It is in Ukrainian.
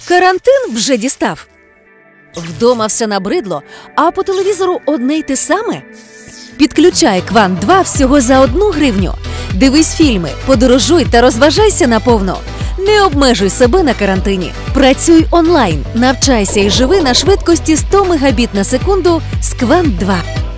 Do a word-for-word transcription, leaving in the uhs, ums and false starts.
Карантин вже дістав. Вдома все набридло, а по телевізору одне й те саме? Підключай Квант два всього за одну гривню. Дивись фільми, подорожуй та розважайся наповно. Не обмежуй себе на карантині. Працюй онлайн, навчайся і живи на швидкості сто мегабіт на секунду з Квант два.